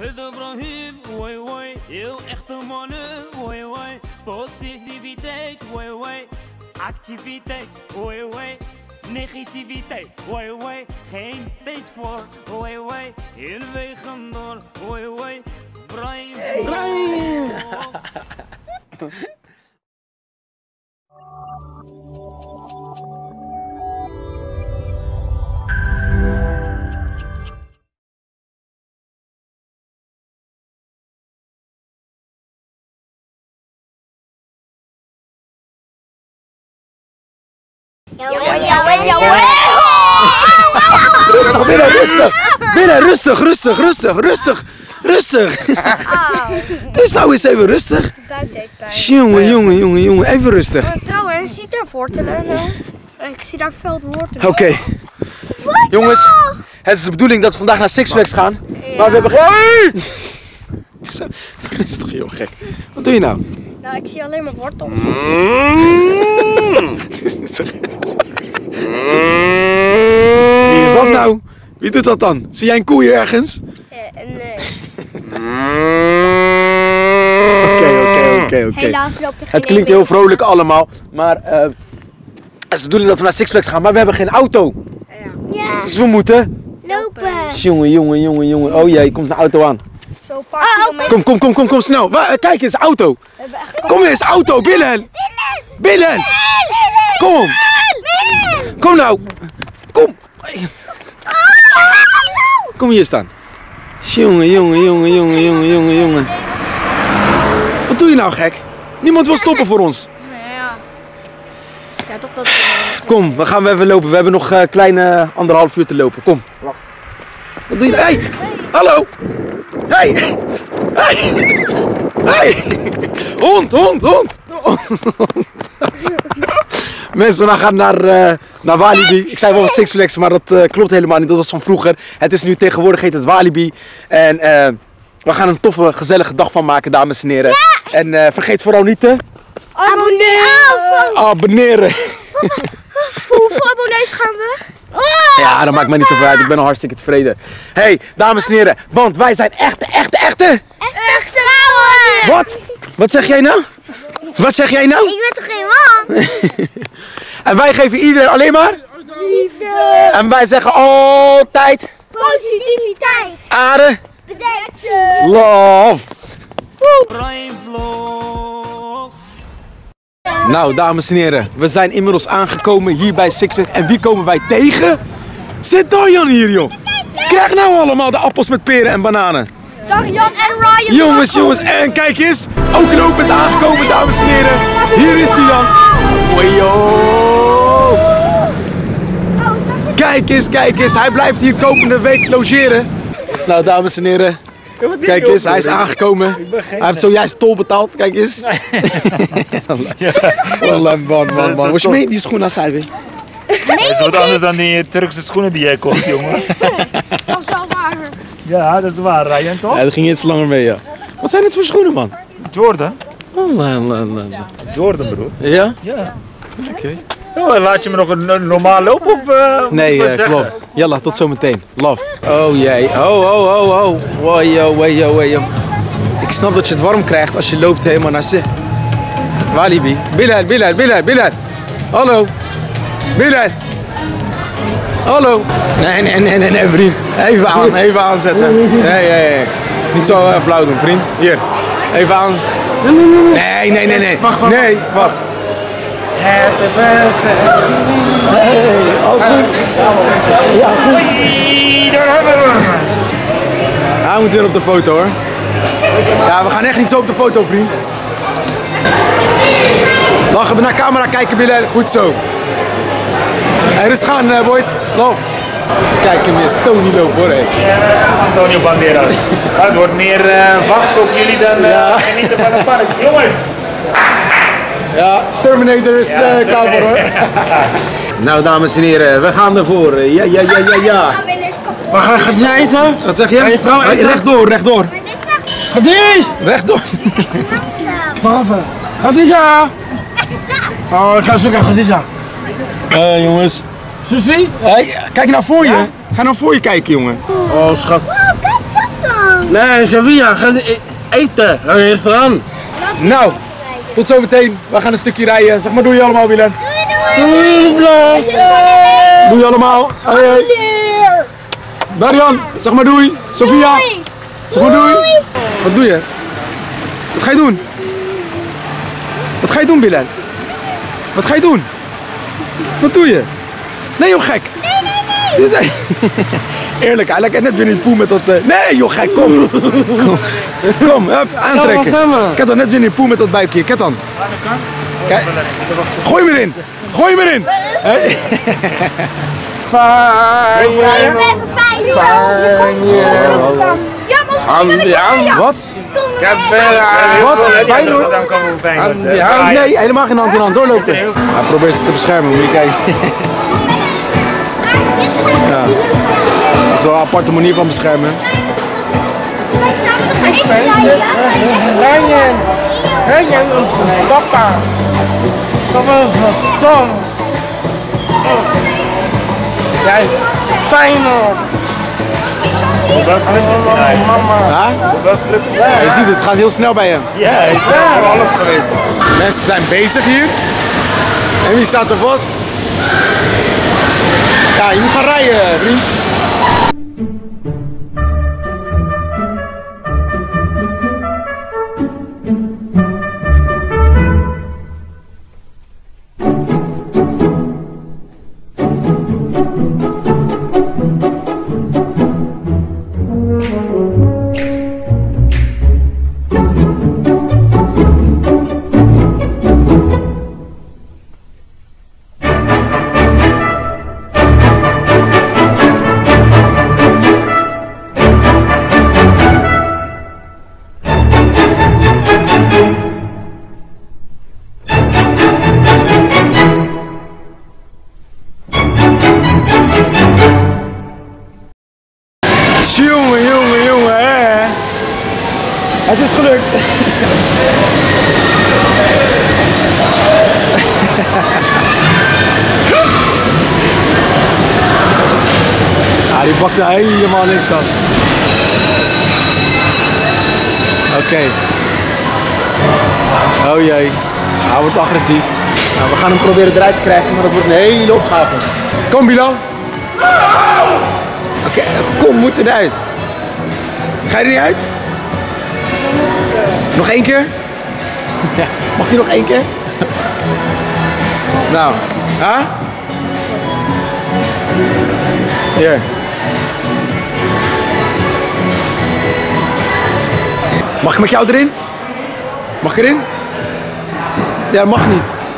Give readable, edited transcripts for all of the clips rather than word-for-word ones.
Ibrahim, woi woi, heel echte mannen, woi woi. Positiviteit, woi woi. Activiteit, woi woi. Negativiteit, woi woi. Geen tijd voor, woi woi. Heel wegen door, woi woi. Brian, Brian. Rustig, binnen, rustig. Binnen, rustig, rustig, rustig, rustig. Rustig. Dus nou eens even rustig. Jongen, even rustig. Trouwens, zie daar wortelen nou? Ik zie daar veldwortelen. Oké. Jongens, het is de bedoeling dat we vandaag naar Six Flags gaan. Ja. Maar we hebben geen... Rustig joh, gek. Wat doe je nou? Nou, ik zie alleen maar wortels. Wie is dat nou? Wie doet dat dan? Zie jij een koe hier ergens? Nee. Oké. Helaas loopt er geen Het klinkt heel vrolijk allemaal, maar het is de bedoeling dat we naar Six Flags gaan, maar we hebben geen auto. Ja. Dus we moeten... Lopen. Jongen. Oh jee, komt een auto aan. Zo een paar kilometer. Kom snel. Kijk eens, auto. Kom eens, auto, Billen. Kom. Kom nou. Kom. Kom hier staan. Jongen. Wat doe je nou, gek? Niemand wil stoppen voor ons. Ja, toch dat... Kom, we gaan even lopen. We hebben nog een kleine 1,5 uur te lopen. Kom. Wat doe je? Hey, hallo. Hey. Hond. Mensen, we gaan naar Walibi. Ik zei wel Six Flags, maar dat klopt helemaal niet. Dat was van vroeger. Het is nu tegenwoordig heet het Walibi. En we gaan een toffe, gezellige dag van maken, dames en heren. Ja! En vergeet vooral niet te... Abonneren. Voor hoeveel abonnees gaan we? Ja, dat maakt mij niet zoveel uit. Ik ben al hartstikke tevreden. Hey, dames en heren. Want wij zijn echte vrouwen. Wat zeg jij nou? Ik ben toch geen man? En wij geven iedereen alleen maar... Liefde. En wij zeggen altijd... Positiviteit. Aarde. Bedankt. Love. Brian Vlogs. Nou, dames en heren. We zijn inmiddels aangekomen hier bij Six Flags. En wie komen wij tegen? Zit Darjan hier, joh. Krijg nou allemaal de appels met peren en bananen. Darjan en Ryan. Jongens. En kijk eens. Ook een open aangekomen, dames en heren. Hier is hij dan. Ojo. Kijk eens. Hij blijft hier komende week logeren. Nou, dames en heren. Kijk eens, hij is aangekomen. Hij heeft zojuist tol betaald. Kijk eens. Man. Was je mee die schoen aan zij weer? Dat is wat anders dan die Turkse schoenen die jij kocht, jongen. Dat is wel waar. Ja, dat is waar, Ryan, toch? Ja, dat ging iets langer mee, ja. Wat zijn dit voor schoenen, man? Jordan. Jordan, broer. Ja? Ja. Oké. Oh, laat je me nog een normaal lopen of Nee, klopt. Jalla, tot zometeen. Love. Oh jee. Oh. Wajo. Ik snap dat je het warm krijgt als je loopt helemaal naar Walibi. Bilal. Hallo. Bilal. Hallo. Nee, vriend. Even aanzetten. Nee. Niet zo flauw doen, vriend. Hier. Even aan. Nee. Wacht. Nee, wat? Happy birthday. Hey, alles goed? Ja, goed. Hij moet weer op de foto, hoor. Ja, we gaan echt niet zo op de foto, vriend. Lachen we naar camera kijken, Bilal. Goed zo. Hey, rustig aan, boys. Loop. Kijk hem eens, Tony loopt, hoor. Hey. Antonio Banderas. Het wordt meer wachten op jullie dan genieten van het park. Jongens. Ja, Terminator is klaar voor, hoor. Nou, dames en heren, we gaan ervoor. Ja. Maar gaat jij eten? Wat zeg je? Rechtdoor. Khadija! Rechtdoor. Khadija! Oh, ik ga zoeken Khadija. Jongens. Susie? Hey, kijk nou voor je. Ga nou voor je kijken, jongen. Oh, schat. Kijk dat dan. Nee, Sofia, ga eten. Ga je restaurant. Nou, tot zometeen. We gaan een stukje rijden. Zeg maar doei allemaal, Willem. Doei, Blas. Doei allemaal. Hoi, hoi. Darian, zeg maar doei. Sofia, zeg maar doei. Wat doe je? Wat ga je doen? Wat ga je doen, Willem? Wat ga je doen? Wat doe je? Nee, joh, gek. Nee. Eerlijk, hij lijkt net weer in het poel met dat... Nee, joh, gek, kom. Kom, hup, aantrekken. Ik heb dan net weer in het poel met dat buikje. Kijk dan. Kijk. Gooi hem erin. Gooi hem erin. Wat? Wat? Feyenoord? Nee, helemaal geen hand in hand. Doorlopen. Hij probeert ze te beschermen, moet je kijken. Ja. Dat is wel een aparte manier van beschermen. Ryan, papa. Papa van Stom. Jij, Feyenoord. Welke club is die nou? Mama. Welke club is die? Je ziet het, het gaat heel snel bij hem. Ja, hij is voor alles geweest. Mensen zijn bezig hier. En wie staat er vast? Ja, je moet gaan rijden, vriend. Jongen, hè? Het is gelukt. Ah, die bakt er helemaal niks van. Oké. Oh jee. Hij wordt agressief. Nou, we gaan hem proberen eruit te krijgen, maar dat wordt een hele opgave. Kom, Bilal. Oké, kom, moet eruit. Ga je er niet uit? Nog één keer? Ja, mag je nog één keer? Nou, hè? Hier. Mag ik met jou erin? Mag ik erin? Ja, dat mag niet.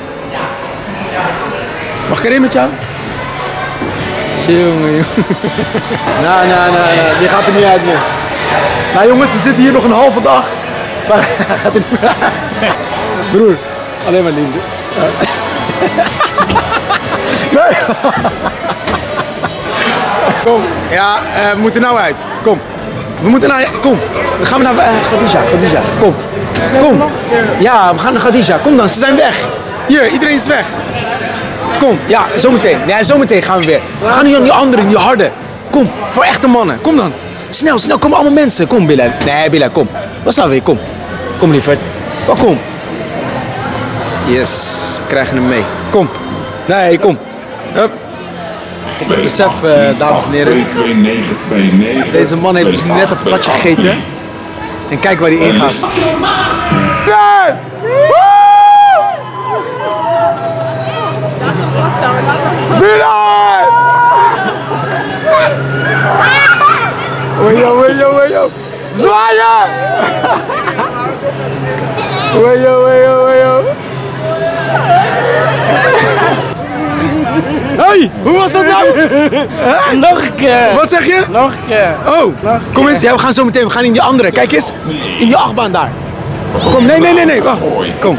Mag ik erin met jou? Jongen. Nou, die gaat er niet uit meer. Nou jongens, we zitten hier nog een halve dag. Maar hij gaat er niet meer uit. Broer, alleen maar liefde. Nee. Kom, ja, we moeten nou uit. Kom. We moeten naar, kom. Dan gaan we naar Khadija. Kom. Kom. Ja, we gaan naar Khadija. Kom dan, ze zijn weg. Hier, iedereen is weg. Kom, ja, zometeen. Nee, zometeen gaan we weer. We gaan nu aan die anderen, die harde. Kom, voor echte mannen. Kom dan. Snel, komen allemaal mensen. Kom, Bilal. Nee, Bilal, kom. Wat staan we weer? Kom. Kom, lieverd. Oh, kom. Yes, we krijgen hem mee. Kom. Nee, kom. Hup. Besef, dames en heren. Deze man heeft dus net een patatje gegeten. En kijk waar hij ingaat. Nee! Bilal! Wajo. Zwaaien! Wajo. Hey, hoe was dat nou? Nog een keer. Wat zeg je? Nog een keer. Oh, kom eens. Ja, we gaan zo meteen. We gaan in die andere. Kijk eens. In die achtbaan daar. Kom, nee. Wacht. Kom.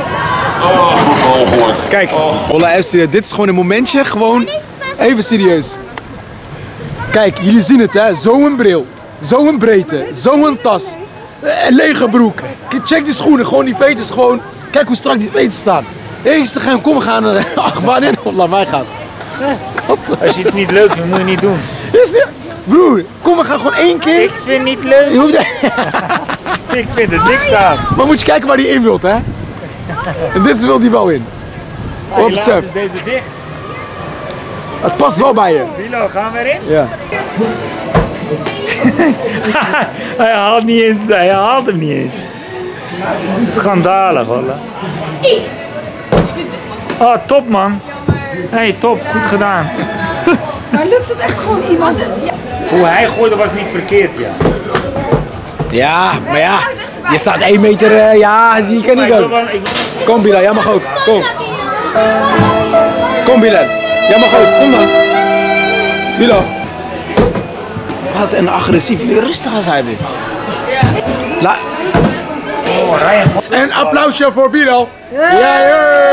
Kijk. Ola F, dit is gewoon een momentje. Gewoon even serieus. Kijk, jullie zien het hè. Zo'n bril. Zo'n breedte. Zo'n tas. Een lege broek. Check die schoenen. Gewoon die veters. Gewoon. Kijk hoe strak die veters staan. Eerste geheim. Kom, we gaan naar de achtbaan in. Laat mij gaan. Als je iets niet leuk vindt, moet je niet doen. Is niet... Broer, kom, we gaan gewoon 1 keer. Ik vind het niet leuk. Je hoeft... Ik vind er niks aan. Maar moet je kijken waar hij in wilt, hè? En dit wil hij wel in. Op Helaas Seb. is deze dicht. Het past wel bij je. Bilo, gaan we erin? Ja. Hij haalt hem niet eens. Schandalig, hoor. Oh, top man. Hey, top, goed gedaan. Maar lukt het echt gewoon iemand? Hoe hij gooide was niet verkeerd, ja. Ja, maar ja. Je staat 1 meter, ja, die kan niet ook. Kom Bilal, jij mag ook. Kom. Kom Bilal. Jij mag ook. Kom dan. Bilal. Wat een agressief. Rustig als hij weer. Een applausje voor Bilal. Ja,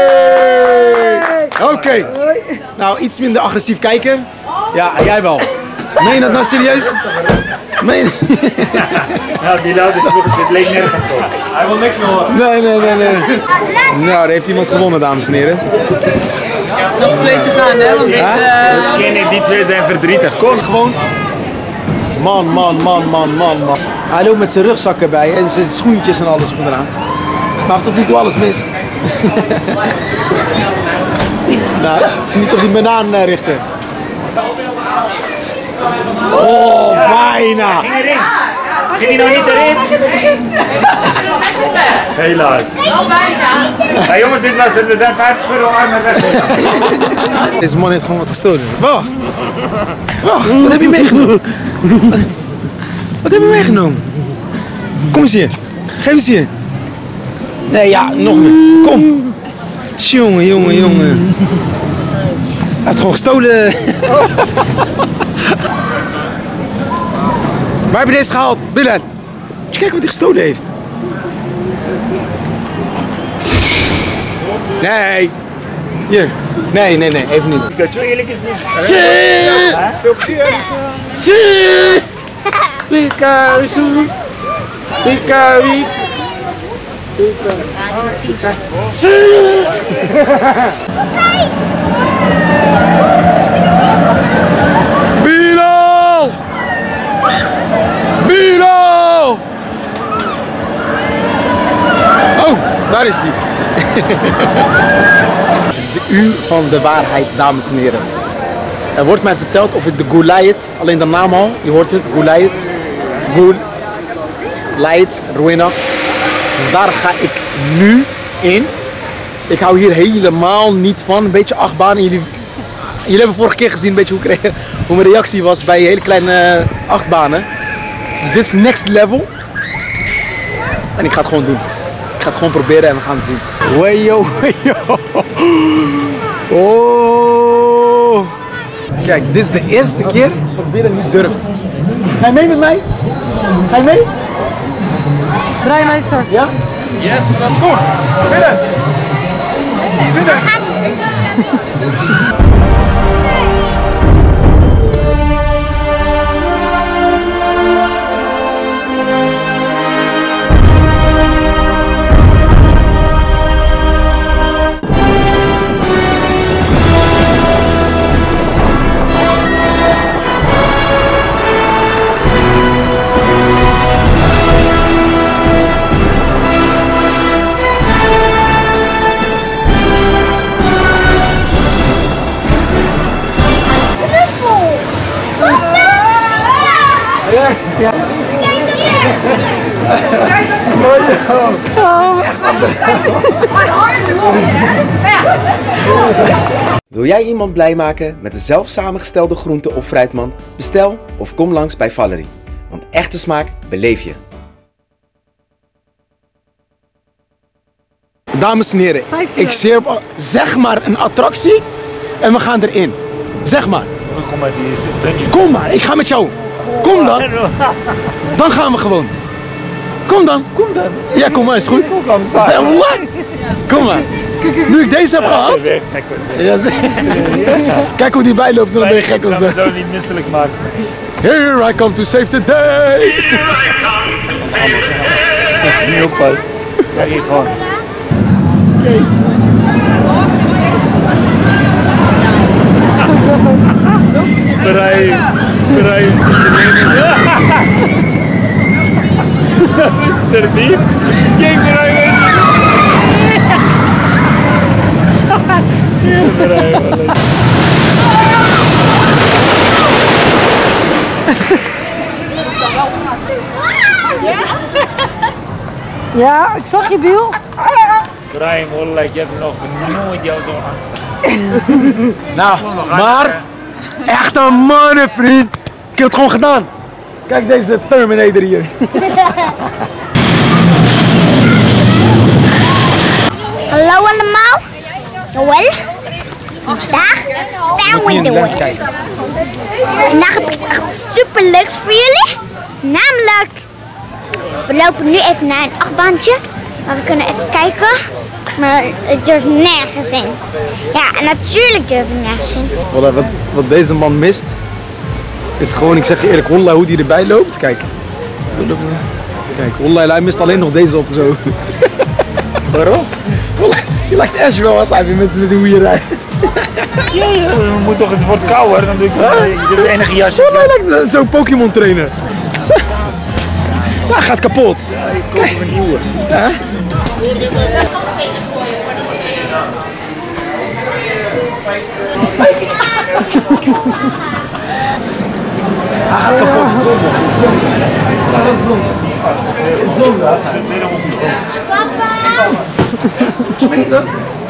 Oké. Nou, iets minder agressief kijken. Ja, jij wel. Meen je dat nou serieus? Meen Ja, Bilal, dit leek nergens op. Hij wil niks meer horen. Nee. Nou, daar heeft iemand gewonnen, dames en heren. Nog 2 te gaan, hè? Want Misschien die 2 zijn verdrietig. Kom. Gewoon. Man. Hij loopt met zijn rugzak erbij en zijn schoentjes en alles onderaan. Maar hij heeft tot nu toe alles mis. Nou, het is niet op die banaan richten. Oh, bijna. Ging erin. Ging hij nou niet erin? Helaas. Ja, jongens, dit was het. We zijn 50 euro arm en weg. Deze man heeft gewoon wat gestolen. Wacht, wat heb je meegenomen? Wat heb je meegenomen? Kom eens hier. Geef eens hier. Nee, ja, nog meer. Kom. Jongen. Hij heeft gewoon gestolen. Waar heb je deze gehaald? Bilal. Moet je kijken wat hij gestolen heeft. Nee. Hier. Nee, even niet. Ik had zo eerlijk is niet. Veel plezier. Bilal! Oh, daar is hij. Het is de uur van de waarheid, dames en heren. Er wordt mij verteld of ik de Goulayet, alleen de naam al, je hoort het, Goulayet, Ruina. Dus daar ga ik nu in. Ik hou hier helemaal niet van, een beetje achtbaan. Jullie hebben vorige keer gezien een beetje hoe mijn reactie was bij hele kleine achtbanen. Dus dit is next level. En ik ga het gewoon doen. Ik ga het gewoon proberen en we gaan het zien. Weyo. Oh. Kijk, dit is de eerste keer dat ik weer niet durft. Ga je mee met mij? Ga je mee? draai mij zo. Ja? Yes, we gaan. Kom, binnen. Binnen. Wil jij iemand blij maken met een zelf samengestelde groente- of fruitmand? Bestel of kom langs bij Valerie. Want echte smaak beleef je. Dames en heren, ik zie op, zeg maar een attractie en we gaan erin. Zeg maar. Kom maar, die is bungee. Kom maar, ik ga met jou. Kom dan. Dan gaan we gewoon. Kom dan. Kom dan. Ja, kom maar, is goed. Zeg, What? Kom maar. Nu ik deze heb gehad. Weg, gek hoor. Ja, kijk hoe die bijloopt, dan ben je gek of zo. Ik zou het niet misselijk maken. Here I come to save the day. Als je niet oppast. Kijk eens gewoon. Bereid. Brian. Mr. Beef. Kijk Brian. Ja, ik zag je, Biel. Brian, wallah, ik heb nog nooit jou zo angstig gezien. Nou, maar echt een mannen, vriend. Ik heb het gewoon gedaan. Kijk deze Terminator hier. Hallo allemaal. Noël. Vandaag gaan we door. Vandaag heb ik echt super leuks voor jullie. Namelijk, we lopen nu even naar een achtbaantje. Maar we kunnen even kijken. Maar ik durf nergens in. Ja, en natuurlijk durf ik nergens in. Wat deze man mist, is gewoon, ik zeg je eerlijk, Wallah, hoe die erbij loopt. Kijk. Kijk, Wallah, hij mist alleen nog deze op zo. Waarom? Wallah, je lijkt echt wel als hij met hoe je rijdt. Ja, we moeten toch eens wordt kouder, dan doe ik dit is enige jasje. Wallah, hij lijkt zo'n Pokémon trainer. Zo. Hij gaat kapot. Ja, ik koop een nieuwe. Ja. Hij gaat kapot. Zonde. Dat is zonde. Zonde. Papa. Smeet dat?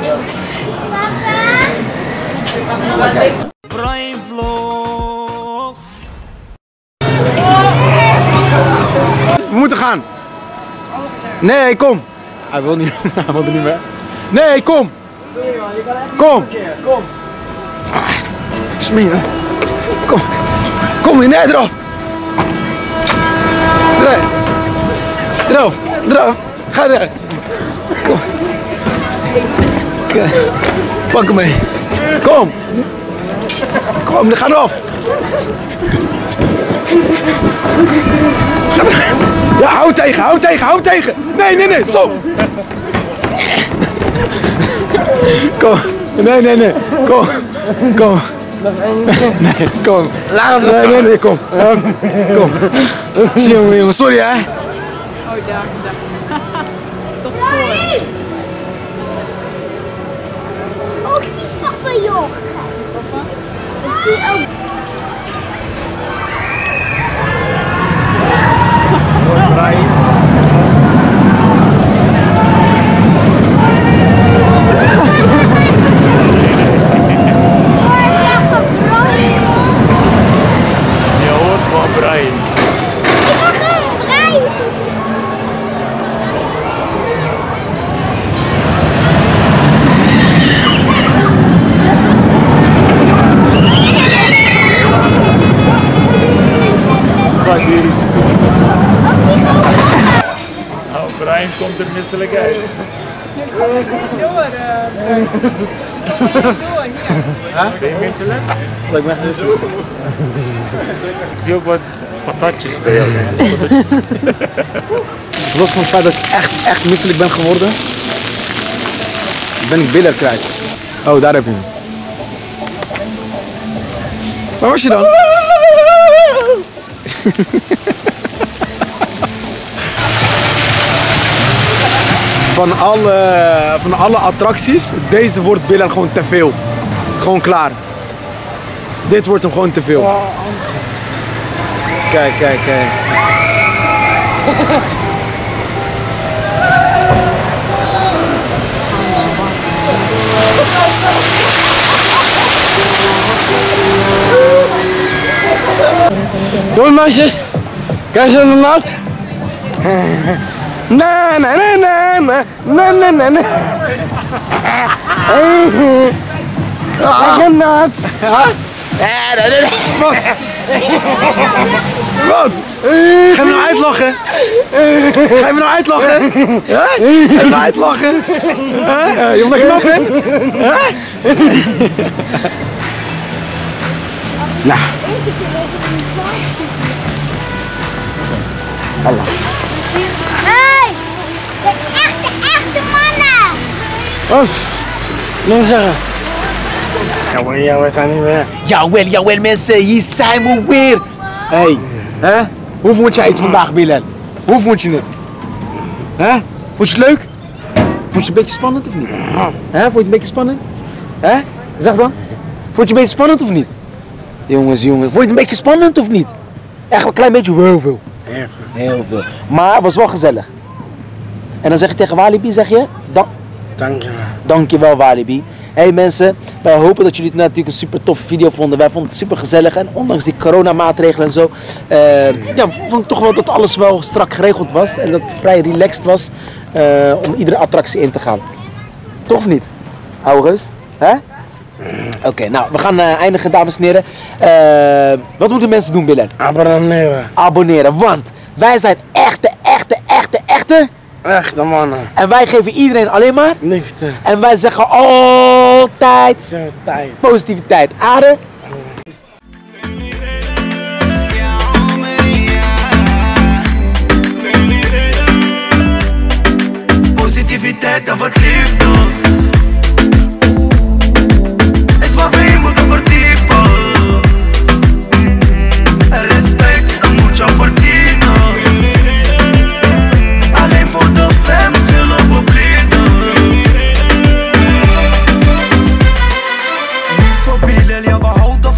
Brian Vlogs. We moeten gaan. Nee, kom. Hij wil niet. Hij wil er niet meer. Nee, kom. Kom. Kom. Smeren. Kom. Kom hier, nee, erop. Erop. Erop. Ga eruit. Kom. Pak hem mee. Kom. Kom, ga erop. Ja, hou tegen, hou tegen, hou tegen. Nee, stop. Kom. Nee. Kom. Nee, kom. Laat hem. Nee, kom. Kom. Zie je, jongen, sorry hè. Oh, daar. Toch voor. Oh, ik zie papa, joh. Ik zie ook. Je hoort van Brian. Ik ga gewoon rijden. Nou, Brian komt er misselijk uit. Ben je misselijk? Ik ben echt misselijk. Ik zie ook wat patatjes bij jou. Los van het feit dat ik echt misselijk ben geworden, ben ik billen kwijt. Oh, daar heb je hem. Waar was je dan? Van alle attracties, deze wordt Bilal gewoon te veel. Gewoon klaar. Dit wordt hem gewoon te veel. Kijk. Doei meisjes, kijk eens naar de naad. Na. Kijk een naad. Wat? Wat? Ga je me nou uitlachen? Ga je me nou uitlachen? Ja? Ga je me nou uitlachen? Je omdat ik knap ben? Nou. Allah. Hey, de echte mannen. Wat? Nog zeggen. Ja, we zijn niet meer. Jawel mensen, hier zijn we weer. Hey, hè? Hoe vond jij het vandaag, Bilal? Hoe vond je het? Hè? Vond je het leuk? Vond je het een beetje spannend of niet? Hè? Vond je het een beetje spannend? Hè? Zeg dan. Vond je het een beetje spannend of niet? Jongens, vond je het een beetje spannend of niet? Echt een klein beetje, heel veel. Heel veel. Maar het was wel gezellig. En dan zeg je tegen Walibi, zeg je? Dankjewel. Dankjewel Walibi. Hey mensen, wij hopen dat jullie het natuurlijk een super toffe video vonden. Wij vonden het super gezellig en ondanks die coronamaatregelen en zo, vond ik toch wel dat alles wel strak geregeld was en dat het vrij relaxed was om iedere attractie in te gaan. Toch of niet? Oude reus? Hè? Oké, nou, we gaan eindigen, dames en heren. Wat moeten mensen doen, Bilal? Abonneren. Abonneren, want wij zijn echte Echte mannen. en wij geven iedereen alleen maar Liefde. en wij zeggen altijd Veel tijd. positiviteit. Aarde. Positiviteit en wat liefde. Is wat wij moeten verdiepen. En respect, dat moet je verdienen. Alleen voor de fam zullen we blijven. Lieve Bilal, ja we houden